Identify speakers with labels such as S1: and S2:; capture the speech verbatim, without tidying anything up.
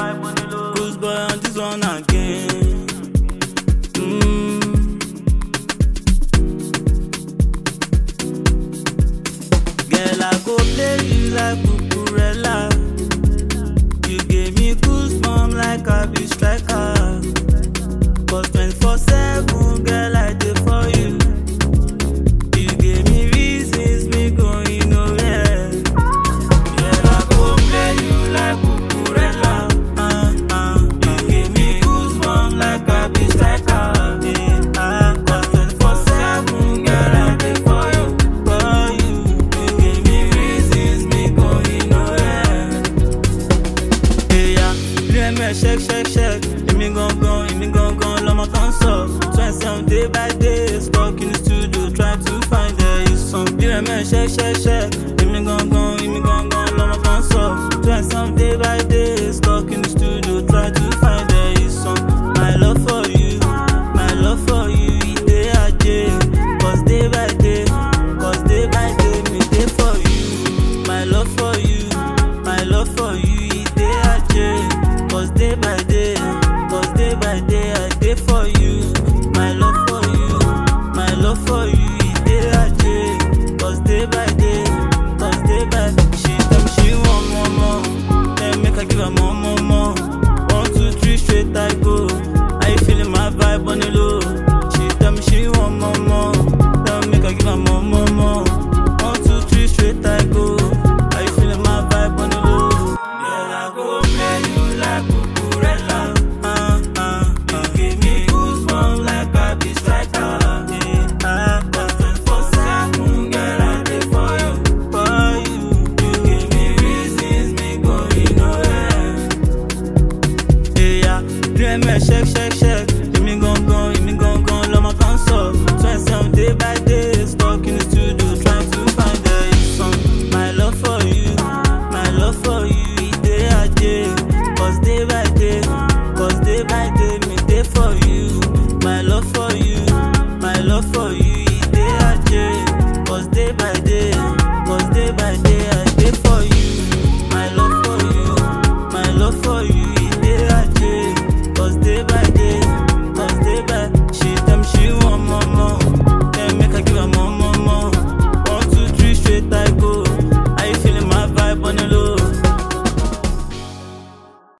S1: vibe on the low.
S2: Cruise boy on this one again. Mm. Girl, I go play you like Cucurella. You gave me goosebumps like I be striker. Cause twenty-four seven, girl, I did for you. You gave me reasons, me going nowhere. Girl, I go play you like Cucurella. Uh, uh, you gave me goosebumps like I be striker. Yeah, uh, cause twenty-four seven, girl, I did for you. For you, you gave me reasons, me going nowhere. Hey, yeah, let me shake, shake, shake. Let me go, go, let me go, go. twenty-seven day by day, stuck in the studio, try to find the song. You man, shake, shake, shake. Let me go, go, let me go, go, love my console. twenty-seven day by day, stuck in the studio, try to find the song. My love for you, my love for you, it day a day. Cause day by day, cause day by day, me day for you. My love for you, my love for you, it day a day. Cause day by day, cause day by day, I day for you. My love for you, my love for you, it day a day. Cause day by day, cause day by day. She tell me she want more, more. Then make her give her more, more, more. One, two, three, straight I go. Are you feeling my vibe on the low? She tell me she want more, more. Then make her give her more, more, more. One, two, three, straight I go. Are you feeling my vibe on the low? Girl, I go play you like Cucurella. Uh, uh, you give me goosebumps like I be striker. Yeah, uh, cause twenty-four seven, girl, I did for you. For you, you give me reasons, me going nowhere. Yeah, yeah, me shake, shake, shake. Let me go, go, let me go, go, love my console. twenty-seven day by day, stuck in the studio, trying to find the song. My love for you, my love for you, it day a day. Cause day by day, cause day by day, me day for you. My love for you, my love for you, it day a day. Cause day by day, cause day by day, I day for you. My love for you, my love for you.